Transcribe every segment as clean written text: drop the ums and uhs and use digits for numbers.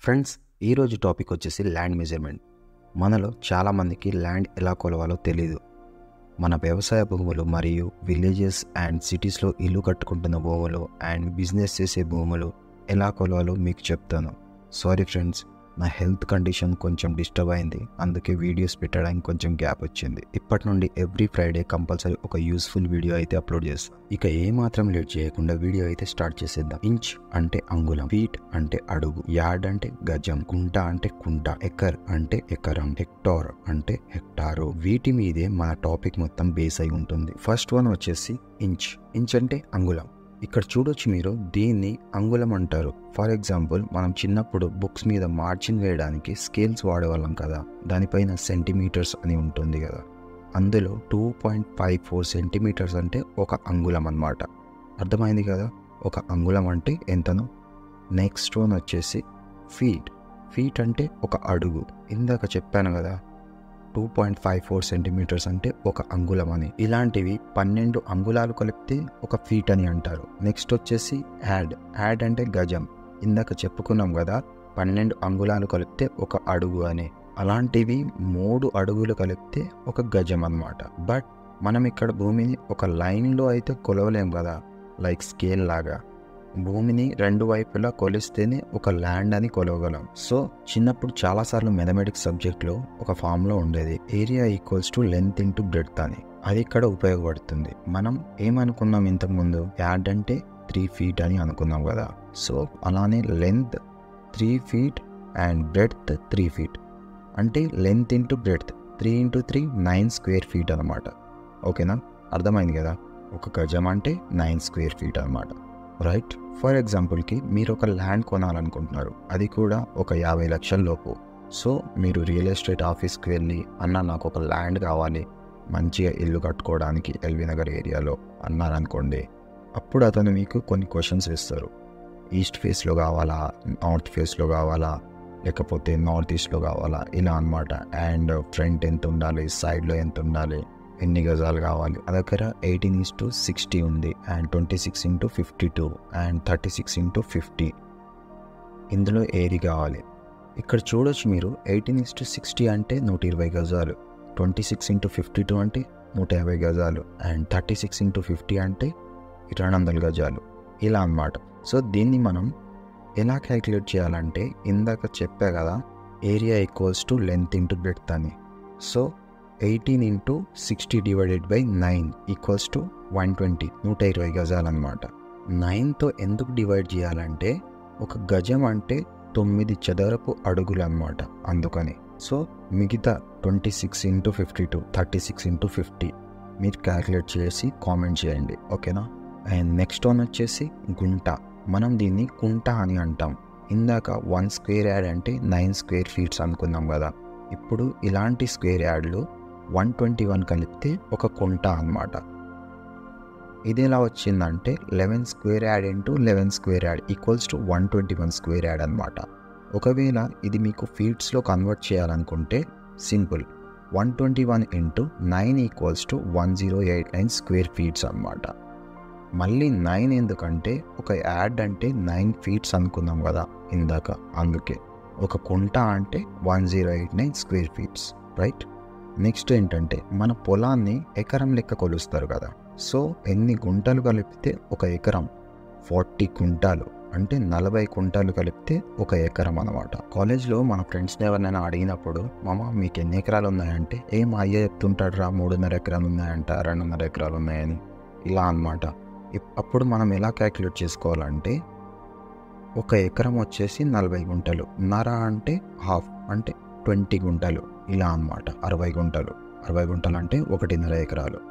Friends, ఈరోజు topic వచ్చేసి land measurement. మనలో చాలామందికి ల్యాండ్ ఎలా కొలవాలో తెలీదు. మన వ్యవసాయ భూములు మరియు విలేజెస్ అండ్ సిటీస్లో ఇల్లు కట్టుకుంటున్న భూములు అండ్ బిజినెస్ చేసే భూములు ఎలా కొలవాలో మీకు చెప్తాను. సారీ ఫ్రెండ్స్, నా హెల్త్ కండిషన్ కొంచెం డిస్టర్బ్ అయింది, అందుకే వీడియోస్ పెట్టడానికి కొంచెం గ్యాప్ వచ్చింది. ఇప్పటి నుండి ఎవ్రీ ఫ్రైడే కంపల్సరీ ఒక యూస్ఫుల్ వీడియో అయితే అప్లోడ్ చేస్తాను. ఇక ఏమాత్రం లేట్ చేయకుండా వీడియో అయితే స్టార్ట్ చేసేద్దాం. ఇంచ్ అంటే అంగుళం, ఫీట్ అంటే అడుగు, యార్డ్ అంటే గజం, గుంట అంటే కుంట, ఎకర్ అంటే ఎకరం, హెక్టార్ అంటే హెక్టారు. వీటి మీదే మన టాపిక్ మొత్తం బేస్ అయి ఉంటుంది. ఫస్ట్ వన్ వచ్చేసి ఇంచ్. ఇంచ్ అంటే అంగుళం. ఇక్కడ చూడొచ్చు మీరు, దీన్ని అంగుళం అంటారు. ఫర్ ఎగ్జాంపుల్, మనం చిన్నప్పుడు బుక్స్ మీద మార్జిన్ వేయడానికి స్కేల్స్ వాడేవాళ్ళం కదా, దానిపైన సెంటీమీటర్స్ అని ఉంటుంది కదా, అందులో 2.54 సెంటీమీటర్స్ అంటే ఒక అంగుళం అన్నమాట. అర్థమైంది కదా ఒక అంగుళం అంటే ఎంతనో. నెక్స్ట్ వన్ వచ్చేసి ఫీట్. ఫీట్ అంటే ఒక అడుగు. ఇందాక చెప్పాను కదా 2.54 సెంటీమీటర్స్ అంటే ఒక అంగుళం అని. ఇలాంటివి 12 అంగుళాలు కలిపితే ఒక ఫీట్ అని అంటారు. నెక్స్ట్ వచ్చేసి యాడ్. యాడ్ అంటే గజం. ఇందాక చెప్పుకున్నాం కదా 12 అంగుళాలు కలిపితే ఒక అడుగు అని. అలాంటివి 3 అడుగులు కలిపితే ఒక గజం అన్నమాట. బట్ మనం ఇక్కడ భూమిని ఒక లైన్లో అయితే కొలవలేం కదా, లైక్ స్కేల్ లాగా. భూమిని రెండు వైపులా కొలిస్తేనే ఒక ల్యాండ్ అని కొలవగలం. సో చిన్నప్పుడు చాలాసార్లు మ్యాథమెటిక్స్ సబ్జెక్ట్లో ఒక ఫార్ములా ఉండేది, area equals to length into breadth అని. అది ఇక్కడ ఉపయోగపడుతుంది. మనం ఏమనుకున్నాం ఇంతకుముందు, యార్డ్ అంటే 3 feet అని అనుకున్నాం కదా. సో అలానే length 3 feet and breadth 3 feet అంటే length into breadth 3 into 3 9 square feet అనమాట. ఓకేనా, అర్థమైంది కదా. ఒక గజం అంటే 9 square feet అనమాట, రైట్. ఫర్ ఎగ్జాంపుల్కి మీరు ఒక ల్యాండ్ కొనాలనుకుంటున్నారు, అది కూడా ఒక 50 లక్షల లోపు. సో మీరు రియల్ ఎస్టేట్ ఆఫీస్కి వెళ్ళి, అన్న నాకు ఒక ల్యాండ్ కావాలి మంచిగా ఇల్లు కట్టుకోవడానికి ఎల్బీ నగర్ ఏరియాలో అన్నారనుకోండి, అప్పుడు అతను మీకు కొన్ని క్వశ్చన్స్ వేస్తారు. ఈస్ట్ ఫేస్లో కావాలా, నార్త్ ఫేస్లో కావాలా, లేకపోతే నార్త్ ఈస్ట్లో కావాలా, ఇలా అనమాట. అండ్ ఫ్రంట్ ఎంత ఉండాలి, సైడ్లో ఎంత ఉండాలి, ఎన్ని గజాలు కావాలి. నా దగ్గర 18:60 ఉంది, అండ్ 26:52 అండ్ 36:50. ఇందులో ఏది కావాలి? ఇక్కడ చూడొచ్చు మీరు, 18:60 అంటే 120 గజాలు, 26:52 అంటే 150 గజాలు, అండ్ 36:50 అంటే 200 గజాలు, ఇలా అన్నమాట. సో దీన్ని మనం ఎలా క్యాలిక్యులేట్ చేయాలంటే, ఇందాక చెప్పా కదా area equals to length into breadth అని. So 18 into 60 divided by 9 equals to 120, 120 గజాలు అనమాట. 9తో ఎందుకు డివైడ్ చేయాలంటే, ఒక గజం అంటే 9 చదరపు అడుగులు అనమాట, అందుకని. సో మిగతా 26:52 36:50 మీరు క్యాలిక్యులేట్ చేసి కామెంట్ చేయండి, ఓకేనా. అండ్ నెక్స్ట్ వన్ వచ్చేసి గుంట. మనం దీన్ని కుంట అని అంటాం. ఇందాక 1 square yard అంటే 9 square feet అనుకున్నాం కదా. ఇప్పుడు ఇలాంటి స్క్వేర్ యార్డ్లు 121 కలిపితే ఒక కుంట అన్నమాట. ఇది ఎలా వచ్చిందంటే 11 square yard into 11 square yard equals to 121 square yard అనమాట. ఒకవేళ ఇది మీకు ఫీట్స్లో కన్వర్ట్ చేయాలనుకుంటే simple, 121 into 9 equals to 1089 square feet అనమాట. మళ్ళీ 9 ఎందుకంటే, ఒక యార్డ్ అంటే 9 feet అనుకున్నాం కదా ఇందాక, అందుకే. ఒక కుంట అంటే 1089 square feet, రైట్. నెక్స్ట్ ఏంటంటే, మన పొలాన్ని ఎకరం లెక్క కొలుస్తారు కదా. సో ఎన్ని గుంటలు కలిపితే ఒక ఎకరం? 40 కుంటాలు అంటే 40 కుంటాలు కలిపితే ఒక ఎకరం అనమాట. కాలేజ్లో మన ఫ్రెండ్స్ని ఎవరినైనా అడిగినప్పుడు, మామ మీకు ఎన్ని ఎకరాలు ఉన్నాయంటే, మా అయ్య చెప్తుంటాడు రా 3.5 ఎకరాలు ఉన్నాయంట, 2.5 ఎకరాలు ఉన్నాయని, ఇలా అనమాట. అప్పుడు మనం ఎలా క్యాలిక్యులేట్ చేసుకోవాలంటే, ఒక ఎకరం వచ్చేసి 40 గుంటలు, నర అంటే హాఫ్ అంటే 20 గుంటలు, ఇలా అన్నమాట. 60 గుంటలు, 60 గుంటలు అంటే 1.5 ఎకరాలు.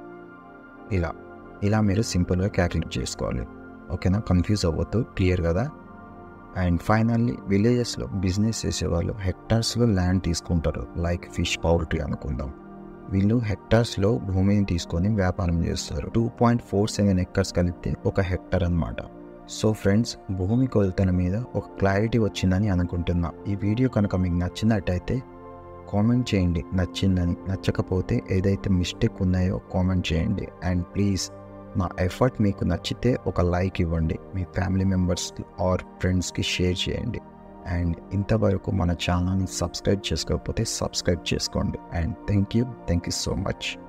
ఇలా మీరు సింపుల్గా క్యాలిక్యులేట్ చేసుకోవాలి, ఓకేనా. కన్ఫ్యూజ్ అవ్వద్దు, క్లియర్ కదా. అండ్ ఫైనల్లీ, విలేజెస్లో బిజినెస్ చేసేవాళ్ళు హెక్టార్స్లో ల్యాండ్ తీసుకుంటారు, లైక్ ఫిష్, పౌల్ట్రీ అనుకుందాం. వీళ్ళు హెక్టార్స్లో భూమిని తీసుకొని వ్యాపారం చేస్తారు. 2.47 acres కలిపితే ఒక హెక్టార్ అన్నమాట. సో ఫ్రెండ్స్, భూమి కొలతల మీద ఒక క్లారిటీ వచ్చిందని అనుకుంటున్నా. ఈ వీడియో కనుక మీకు నచ్చినట్టయితే కామెంట్ చేయండి నచ్చిందని, నచ్చకపోతే ఏదైతే మిస్టేక్ ఉన్నాయో కామెంట్ చేయండి. అండ్ ప్లీజ్ నా ఎఫర్ట్ మీకు నచ్చితే ఒక లైక్ ఇవ్వండి, మీ ఫ్యామిలీ మెంబర్స్కి ఆర్ ఫ్రెండ్స్కి షేర్ చేయండి. అండ్ ఇంతవరకు మన ఛానల్ని సబ్స్క్రైబ్ చేసుకోకపోతే సబ్స్క్రైబ్ చేసుకోండి. And thank you so much.